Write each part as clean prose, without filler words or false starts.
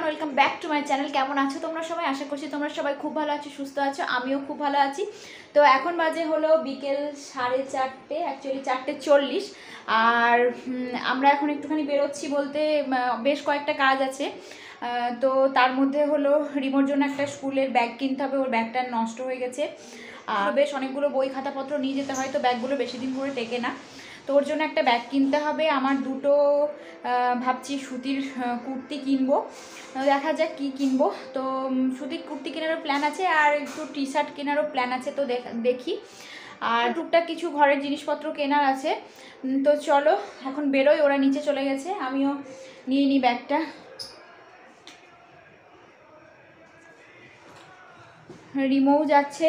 Everyone, welcome back to my channel. কেমন আছো তোমরা সবাই? আশা করছি তোমরা সবাই খুব ভালো আছো, সুস্থ আছো। আমিও খুব ভালো আছি। তো এখন বাজে হলো বিকেল 4:30, অ্যাকচুয়ালি 4:40। আর আমরা এখন একটুখানি বেরোচ্ছি, বলতে বেশ কয়েকটা কাজ আছে। তো তার মধ্যে হলো রিমোর জন্য একটা স্কুলের ব্যাগ কিনতে হবে, ওর ব্যাগটা নষ্ট হয়ে গেছে। আর বেশ অনেকগুলো বই খাতাপত্র নিয়ে যেতে হয়, তো ব্যাগগুলো বেশি দিন ধরে টেকে না। তো ওর জন্য একটা ব্যাগ কিনতে হবে। আমার দুটো ভাবছি সুতির কুর্তি কিনবো, দেখা যাক কী কিনবো। তো সুতির কুর্তি কেনারও প্ল্যান আছে, আর একটু টি শার্ট কেনারও প্ল্যান আছে। তো দেখি, আর টুকটাক কিছু ঘরের জিনিসপত্র কেনার আছে। তো চলো এখন বেরোই, ওরা নিচে চলে গেছে, আমিও নিয়ে নিই ব্যাগটা। রিমোও যাচ্ছে,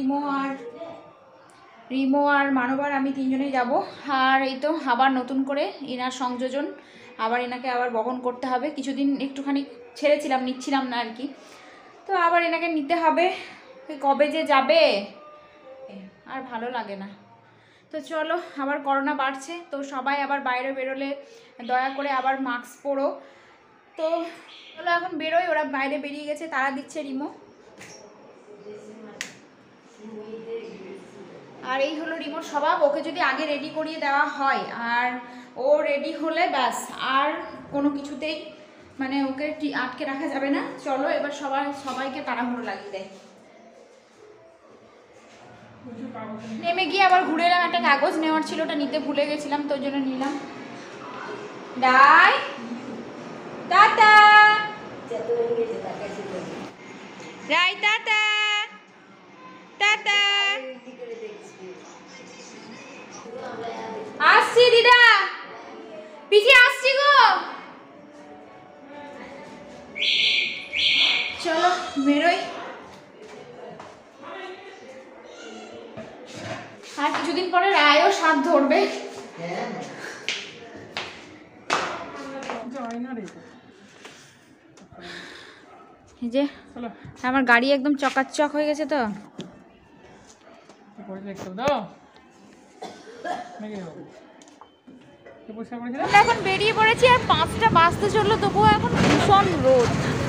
রিমো আর মানবার আমি তিনজনেই যাব। আর এই তো আবার নতুন করে এনার সংযোজন, আবার এনাকে আবার বহন করতে হবে। কিছুদিন একটুখানি ছেড়েছিলাম, নিচ্ছিলাম না আর কি। তো আবার এনাকে নিতে হবে। কবে যে যাবে আর ভালো লাগে না। তো চলো, আবার করোনা বাড়ছে, তো সবাই আবার বাইরে বেরোলে দয়া করে আবার মাস্ক পরো। তো চলো এখন বেরোই, ওরা বাইরে বেরিয়ে গেছে, তারা দিচ্ছে রিমো। আর এই হলো রিমোর স্বভাব, ওকে যদি আগে রেডি করিয়ে দেওয়া হয় আর ও রেডি হলে ব্যাস আর কোনো কিছুতেই মানে ওকে আটকে রাখা যাবে না। চলো এবার সবাইকে তাড়াহুড়ো লাগিয়ে দেয়। নেমে গিয়ে আবার ঘুরে এলাম, একটা কাগজ নেওয়ার ছিল, ওটা নিতে ভুলে গেছিলাম, তো ওই জন্য নিলাম। ডাই টাটা রাই টাটা টাটা। আসছি দিদা, পিছিয়ে আসছি গো। চলো বেরোই, আর কিছুদিন পরে রায়ও সাথ ধরবে। এই যে আমার গাড়ি একদম চকাচক হয়ে গেছে। তো এখন বেরিয়ে পড়েছি, আর 5টা বাজতে চললো, তবুও এখন ভীষণ রোদ।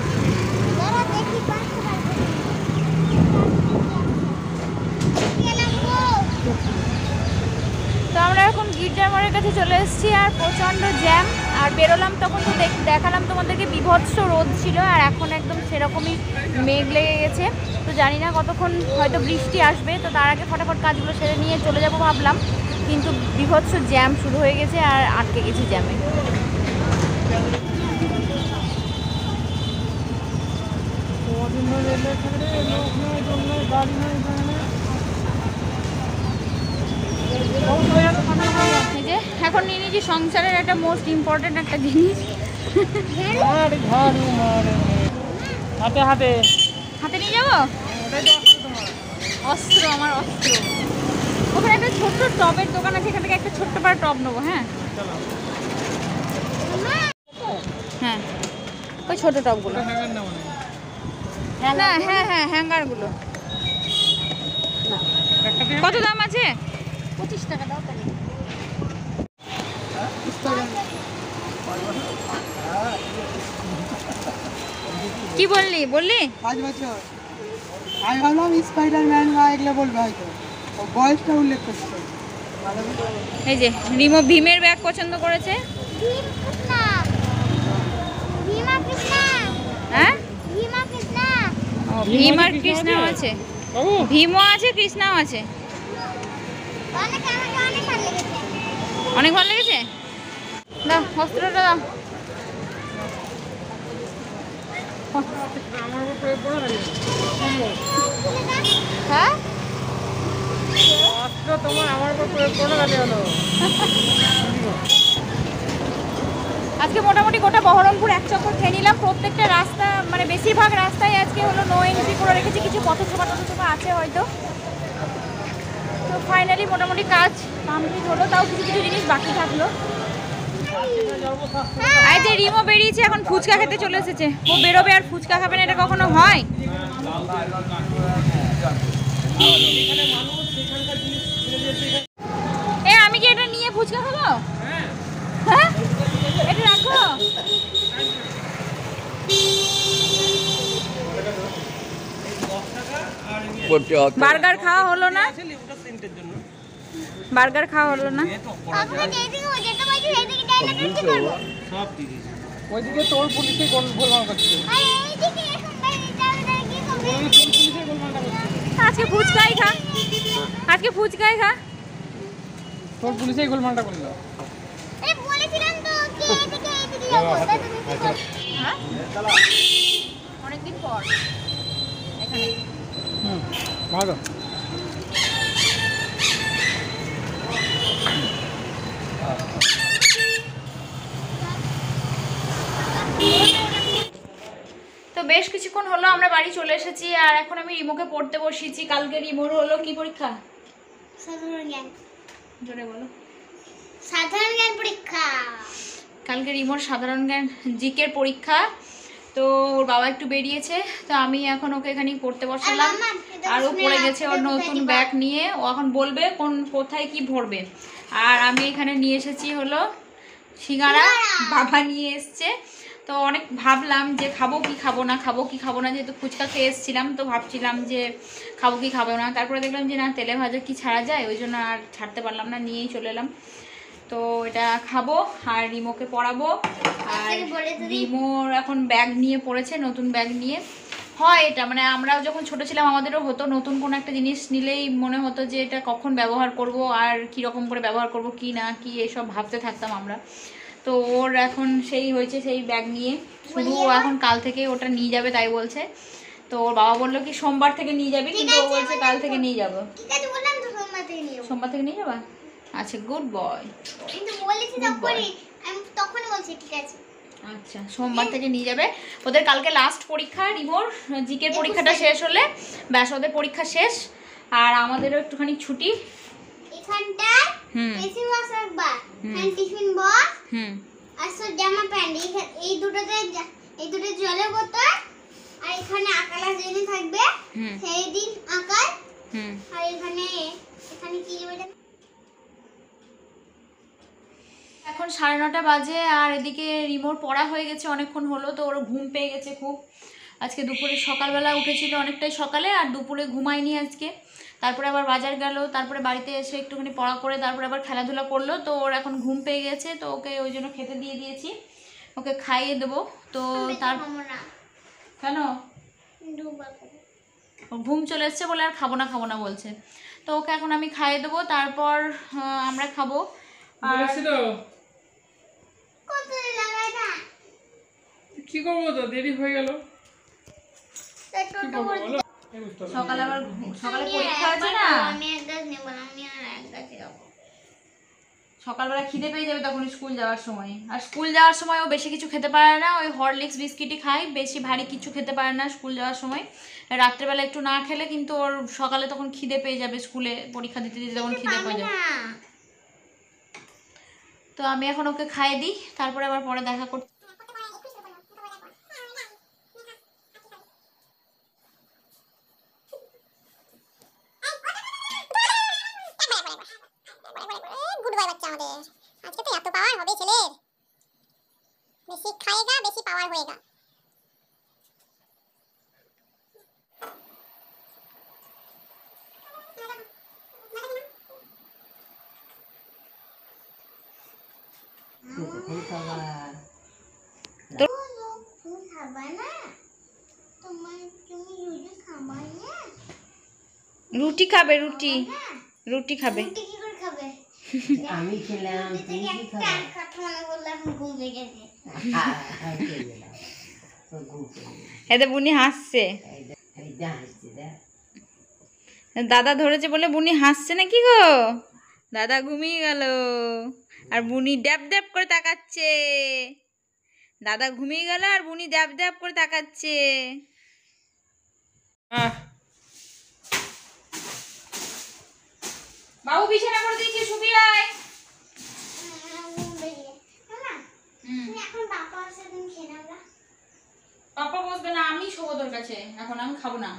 তো আমরা এখন গির্জার মোড়ের কাছে চলে এসেছি, আর প্রচণ্ড জ্যাম। আর বেরোলাম তখন তো দেখালাম তোমাদেরকে, বিভৎস রোদ ছিল, আর এখন একদম সেরকমই মেঘ লেগে গেছে। তো জানি না কতক্ষণ, হয়তো বৃষ্টি আসবে। তো তার আগে ফটাফট কাজগুলো সেরে নিয়ে চলে যাব ভাবলাম, কিন্তু বিভৎস জ্যাম শুরু হয়ে গেছে, আর আটকে গেছি জ্যামে। এখন নিয়ে নিয়েছি সংসারের একটা মোস্ট ইম্পর্টেন্ট একটা জিনিস, হাতে হাতে হাতে নিয়ে যাবো অস্ত্র, আমার অস্ত্র। ওখানে একটা ছোট্ট টবের দোকান আছে, এখান থেকে একটা ছোট্ট পাড়া টব নেবো। হ্যাঁ হ্যাঁ, ওই ছোট টবগুলো না, হ্যাঁ হ্যাঁ হ্যাঙ্গারগুলো। কত দাম আছে? 25 টাকা দাও তাহলে। কি বললি 5 বছর আমি ভাবলাম স্পাইডারম্যান বা এগুলো বলবে, হয়তো বয়সটা উল্লেখ করছে। এই যে রিমো ভীমের ব্যাগ পছন্দ করেছে। হ্যাঁ ভীম আর কৃষ্ণাও আছে, ভীমও আছে কৃষ্ণাও আছে। অনেক ভালো লেগেছে। দাও অস্ত্রটা দাও। হ্যাঁ আজকে মোটামুটি গোটা বহরমপুর এক চক্কর খেয়ে নিলাম। প্রত্যেকটা রাস্তা মানে বেশিরভাগ রাস্তায় আজকে হলো নো এন্ট্রি করে রেখেছি, কিছু পথছোপা আছে হয়তো। তো ফাইনালি মোটামুটি কাজ কমপ্লিট হলো, তাও কিছু কিছু জিনিস বাকি থাকলো। এই যে রিমো বেরিয়েছে, এখন ফুচকা খেতে চলে এসেছে। ও বেরোবে আর ফুচকা খাবে না, এটা কখনো হয়? আমি কি এটা নিয়ে ফুচকা খাবো? হ্যাঁ এটা রাখো। বার্গার খাওয়া হলো না, বার্গার খাওয়া হলো না। ওইদিকে তোর পুলিশে গোলমাল করছে। আজকে ফুচকাই খা, আজকে ফুচকাই খা। তোর পুলিশেই গোলমালটা করলো। অনেকদিন পর এখানে। ভালো। তো বেশ কিছুক্ষণ হলো আমরা বাড়ি চলে এসেছি, আর এখন আমি রিমোকে পড়তে বসিয়েছি। কালকে রিমোর হলো কি পরীক্ষা? সাধারণ জ্ঞান। জোরে বলো। সাধারণ জ্ঞান পরীক্ষা। কালকে রিমোর সাধারণ জ্ঞান জিকের পরীক্ষা। তো ওর বাবা একটু বেরিয়েছে, তো আমি এখন ওকে এখানে পড়তে বসালাম। আর ও পড়ে গেছে ওর নতুন ব্যাগ নিয়ে, ও এখন বলবে কোথায় কি ভরবে। আর আমি এখানে নিয়ে এসেছি হলো সিঙ্গারা, বাবা নিয়ে এসছে। তো অনেক ভাবলাম যে খাবো কি খাবো না, খাবো কি খাবো না, যেহেতু ফুচকা খেয়ে এসেছিলাম তো ভাবছিলাম যে খাবো কি খাবো না। তারপরে দেখলাম যে না, তেলে ভাজা কি ছাড়া যায়, ওই জন্য আর ছাড়তে পারলাম না, নিয়েই চলে এলাম। তো এটা খাবো আর রিমোকে পড়াবো। আর রিমোর এখন ব্যাগ নিয়ে পড়েছে, নতুন ব্যাগ নিয়ে। হয় এটা মানে আমরাও যখন ছোট ছিলাম আমাদেরও হতো, নতুন কোনো একটা জিনিস নিলেই মনে হতো যে এটা কখন ব্যবহার করব আর কীরকম করে ব্যবহার করব কি না কি এসব ভাবতে থাকতাম আমরা। তো ওর এখন সেই হয়েছে, সেই ব্যাগ নিয়ে শুধু ও এখন কাল থেকে ওটা নিয়ে যাবে তাই বলছে। তো ওর বাবা বললো কি সোমবার থেকে নিয়ে যাবে, কিন্তু ও বলছে কাল থেকে নিয়ে যাবো। সোমবার থেকে নিয়ে যাবা? আচ্ছা, গুড বয়। কিন্তু বলেছি তখনই, আমি তখনই বলছি ঠিক আছে। আচ্ছা, সোমবার থেকে নিয়ে যাবে। ওদের কালকে লাস্ট পরীক্ষা, রিমোর জিকের পরীক্ষাটা শেষ হলে ব্যাস ওদের পরীক্ষা শেষ। আর আমাদেরও একটুখানি ছুটি। এখানটা টিফিন বক্স রাখবা, হ্যাঁ টিফিন বক্স, আর সব জামা প্যান্ট এই দুটো জলের বোতল, আর এখানে আকালা যেদিন থাকবে সেই দিন আকাল, আর এখানে কি হবে। এখন 9:30 বাজে, আর এদিকে রিমোর পড়া হয়ে গেছে অনেকক্ষণ হলো। তো ওর ঘুম পেয়ে গেছে খুব। আজকে দুপুরে সকালবেলা উঠেছিল অনেকটাই সকালে, আর দুপুরে ঘুমায়নি আজকে। তারপরে আবার বাজার গেল, তারপরে বাড়িতে এসে একটুখানি পড়া করে তারপরে আবার খেলাধুলা করলো। তো ওর এখন ঘুম পেয়ে গেছে, তো ওকে ওই জন্য খেতে দিয়ে দিয়েছি, ওকে খাইয়ে দেবো। তো তার কেন ঘুম চলে এসছে বলে আর খাবো না বলছে। তো ওকে এখন আমি খাইয়ে দেবো, তারপর আমরা খাবো। আর কি করবো, তো দেরি হয়ে গেল। সকালে আবার সকালে পরীক্ষা আছে না, সকালবেলা খিদে পেয়ে যাবে তখন স্কুল যাওয়ার সময়। আর স্কুল যাওয়ার সময় ও বেশি কিছু খেতে পারে না, ওই হরলিক্স বিস্কিটই খায়, বেশি ভারী কিছু খেতে পারে না স্কুল যাওয়ার সময়। রাত্রেবেলা একটু না খেলে কিন্তু ওর সকালে তখন খিদে পেয়ে যাবে, স্কুলে পরীক্ষা দিতে দিতে তখন খিদে পেয়ে যাবে। তো আমি এখন ওকে খাইয়ে দিই, তারপরে আবার পরে দেখা করতে। আজকে তো এত পাওয়ার হবে ছেলের, বেশি খাएगा বেশি পাওয়ার होएगा। রুটি খাবে, রুটি রুটি খাবে। আমি খেলাম, এতে বুনি হাসছে, দাদা ধরেছে বলে বুনি হাসছে নাকি গো? দাদা ঘুমিয়ে গেল আর বুনি ড্যাব ড্যাব করে তাকাচ্ছে। দাদা ঘুমিয়ে গেল আর বুনি ড্যাব ড্যাব করে তাকাচ্ছে। বাবু বিছানা করে দিয়েছি, শুবি আয়। পাপা বসবে না, আমি শোবো তোর কাছে, এখন আমি খাবো না।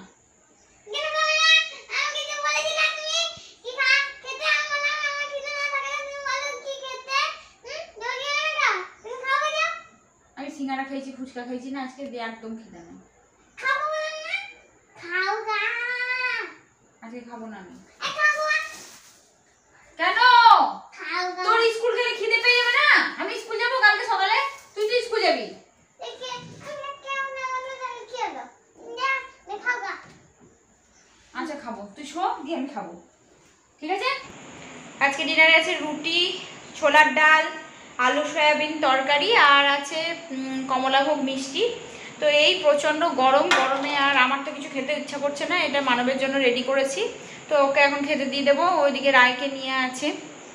আমি সিঙ্গারা খাইছি, ফুচকা খাইছি না, আজকে একদম খেতে নেই। খাবো না, খাও গা। আজকে খাবো না আমি। খাবো কেন? খাও গা। তোর স্কুল গেলে খিদে পেয়ে যাবে না? আমি স্কুল যাবো কালকে সকালে, তুই তো স্কুল যাবি। দেখে আমি কেউ না বলে তাহলে কি হলো? না, খাও গা। আচ্ছা খাবো, তুই শো দিয়ে আমি খাবো, ঠিক আছে? আজকে ডিনারে আছে রুটি, ছোলার ডাল, আলু সয়াবিন তরকারি, আর আছে কমলাভোগ মিষ্টি। তো এই প্রচণ্ড গরমে আর আমার তো কিছু খেতে ইচ্ছা করছে না, এটা মানবের জন্য রেডি করেছি, তো ওকে এখন খেতে দিয়ে দেবো। ওইদিকে রায়কে নিয়ে আছে,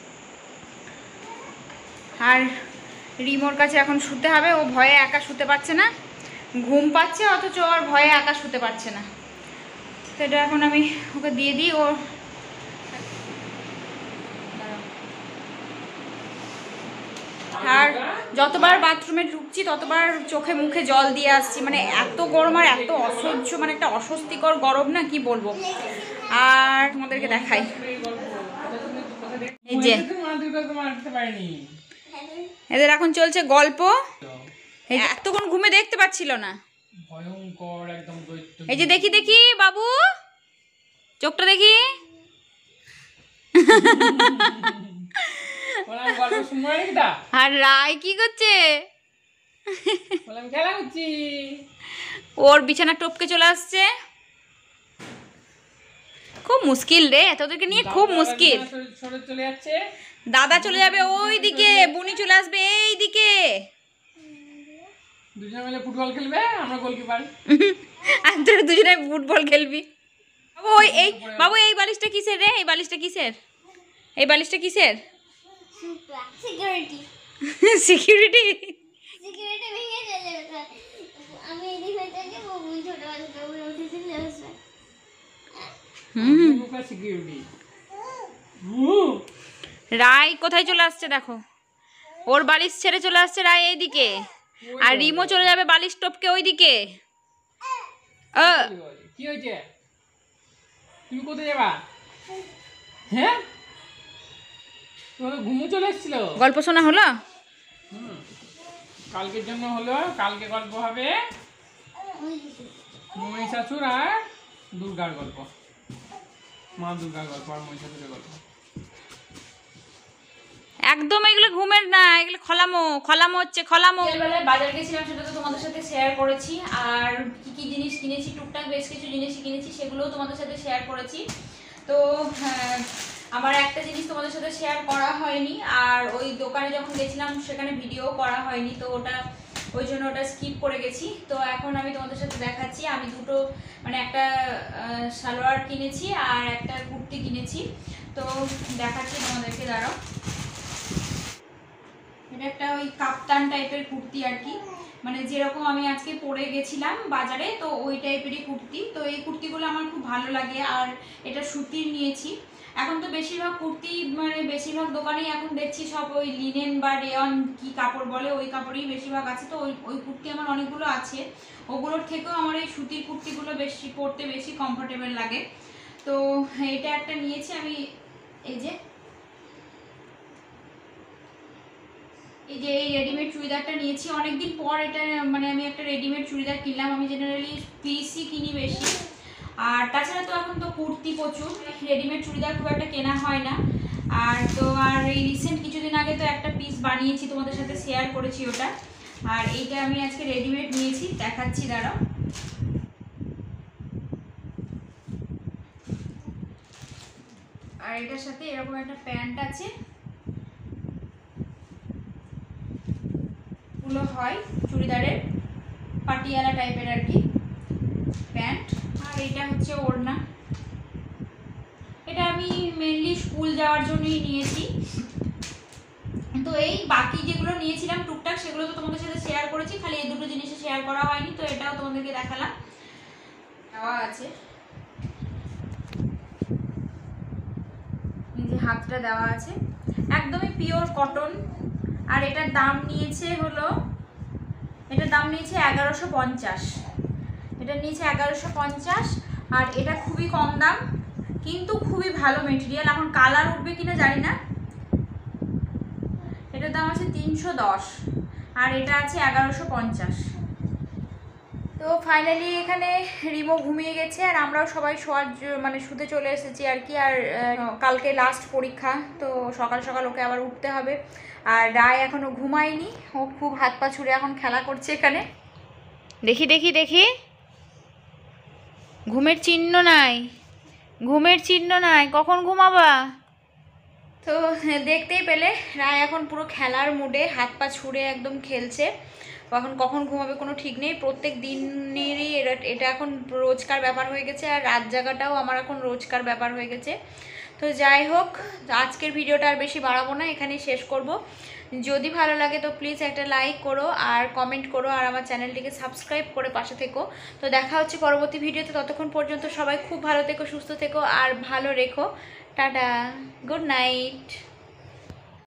আর রিমোর কাছে এখন শুতে হবে। ও ভয়ে একা শুতে পারছে না, ঘুম পাচ্ছে অথচ ওর ভয়ে একা শুতে পারছে না। তো এটা এখন আমি ওকে দিয়ে দিই। ও আর যতবার বাথরুমে ঢুকছি ততবার চোখে মুখে জল দিয়ে আসছি, মানে এত গরম আর এত অসহ্য, মানে একটা অস্বস্তিকর গরম না, কি বলবো। আর তোমাদেরকে দেখাই, এই যে এদের এখন চলছে গল্প। এতক্ষণ ঘুমে দেখতে পাচ্ছিল না, এই যে দেখি দেখি বাবু চোখটা দেখি। আর রায় কি করছে? ওর বিছানা টপকে চলে আসছে। খুব মুশকিল রে, তোদেরকে নিয়ে খুব মুশকিল। দাদা চলে যাবে ওই দিকে, বুনি চলে আসবে এই দিকে। দুজনে মিলে ফুটবল খেলবে, আমরা গোলকিপার। আর তোরা দুজনে ফুটবল খেলবি। বাবু ওই এই বাবু এই বালিশটা কিসের রে? এই বালিশটা কিসের? এই বালিশটা কিসের? Security security. সিকিউরিটি ভেঙে চলে গেছে। আমি এদিক হয়ে থাকি, বউ ছোট বাচ্চা বউ উঠেছে যাচ্ছে। সিকিউরিটি। রায় কোথায় চলে আসছে দেখো, ওর বালিশ ছেড়ে চলে আসছে রায় এইদিকে, আর রিমো চলে যাবে বালিশ টপকে ওইদিকে। কি হয়েছে? তুমি কোথায় যাবা? হ্যাঁ, তোমার ঘুমো চলে এসেছিল। গল্প শোনা হলো? কালকের জন্য হলো, কালকে গল্প হবে মহিষাসুর আর দুর্গার গল্প, মা দুর্গার গল্প আর মহিষাসুরের গল্প। একদম এগুলো ঘুমের না, এগুলো খলামো হচ্ছে খলামো। বেলায় বাজার গেছিলাম, সেটা তো তোমাদের সাথে শেয়ার করেছি। আর কি কি জিনিস কিনেছি, টুকটাক বেশ কিছু জিনিসই কিনেছি, সেগুলোও তোমাদের সাথে শেয়ার করেছি। তো আমার একটা জিনিস তোমাদের সাথে শেয়ার করা হয়নি, আর ওই দোকানে যখন গেছিলাম সেখানে ভিডিও করা হয়নি, তো ওই জন্য ওটা স্কিপ করে গেছি। তো এখন আমি তোমাদের সাথে দেখাচ্ছি, আমি দুটো মানে একটা সালোয়ার কিনেছি আর একটা কুর্তি কিনেছি, তো দেখাচ্ছি তোমাদেরকে, দাঁড়াও। এটা একটা ওই কাপ্তান টাইপের কুর্তি আর কি, মানে যেরকম আমি আজকে পরে গেছিলাম বাজারে, তো ওই টাইপেরই কুর্তি। তো এই কুর্তিগুলো আমার খুব ভালো লাগে, আর এটা সুতির নিয়েছি। এখন তো বেশিরভাগ কুর্তি মানে বেশিরভাগ দোকানেই এখন দেখছি সব ওই লিনেন বা রেয়ন কি কাপড় বলে, ওই কাপড়ই বেশিরভাগ আছে। তো ওই কুর্তি আমার অনেকগুলো আছে, ওগুলোর থেকেও আমার এই সুতির কুর্তিগুলো বেশি পরতে বেশি কমফোর্টেবল লাগে। তো এটা একটা নিয়েছি আমি, এই যে এই রেডিমেড চুড়িদারটা নিয়েছি অনেকদিন পর। এটা মানে আমি একটা রেডিমেড চুড়িদার কিনলাম, আমি জেনারেলি পিসই কিনি বেশি, আর তাছাড়া তো এখন তো কুর্তি প্রচুর, রেডিমেড চুড়িদার খুব একটা কেনা হয় না। আর এই রিসেন্ট কিছুদিন আগে তো একটা পিস বানিয়েছি, তোমাদের সাথে শেয়ার করেছি ওটা। আর এইটা আমি আজকে রেডিমেড নিয়েছি, দেখাচ্ছি, দাঁড়াও। আর এটার সাথে এরকম একটা প্যান্ট আছে, গুলো হয় চুড়িদারের পাটিয়ালা টাইপের আর কি প্যান্ট। আর এটা হচ্ছে ওড়না, এটা আমি মেনলি স্কুল যাওয়ার জন্যই নিয়েছি। তো এই বাকি যেগুলো নিয়েছিলাম টুকটাক সেগুলো তো তোমাদের সাথে শেয়ার করেছি, খালি এই দুটো জিনিস শেয়ার করা হয়নি, তো এটাও তোমাদেরকে দেখালাম। দেওয়া আছে, যে হাতটা দেওয়া আছে, একদমই পিওর কটন। আর এটার দাম নিয়েছে 1150, এটা নিয়েছে 1150। আর এটা খুবই কম দাম, কিন্তু খুবই ভালো মেটেরিয়াল। এখন কালার উঠবে কিনা জানি না। এটার দাম আছে 310। আর এটা আছে 1150। তো ফাইনালি এখানে রিমো ঘুমিয়ে গেছে আর আমরাও সবাই মানে শুতে চলে এসেছি আর কি। আর কালকে লাস্ট পরীক্ষা, তো সকাল সকাল ওকে আবার উঠতে হবে। আর রায় এখনও ঘুমায়নি, ও খুব হাত পা ছুড়ে এখন খেলা করছে এখানে। দেখি দেখি দেখি, ঘুমের চিহ্ন নাই, ঘুমের চিহ্ন নাই, কখন ঘুমাবা? তো দেখতেই পেলে রায় এখন পুরো খেলার মুডে, হাত পা ছুড়ে একদম খেলছে। এখন কখন ঘুমাবে কোনো ঠিক নেই। প্রত্যেক দিনেরই এটা এখন রোজকার ব্যাপার হয়ে গেছে, আর রাত জাগাটাও আমার এখন রোজকার ব্যাপার হয়ে গেছে। তো যাই হোক, আজকের ভিডিওটা আর বেশি বাড়াবো না, এখানেই শেষ করব। যদি ভালো লাগে তো প্লিজ একটা লাইক করো আর কমেন্ট করো, আর আমার চ্যানেলটিকে সাবস্ক্রাইব করে পাশে থেকো। তো দেখা হচ্ছে পরবর্তী ভিডিওতে, ততক্ষণ পর্যন্ত সবাই খুব ভালো থেকো, সুস্থ থেকো আর ভালো রেখো। টাটা, গুড নাইট।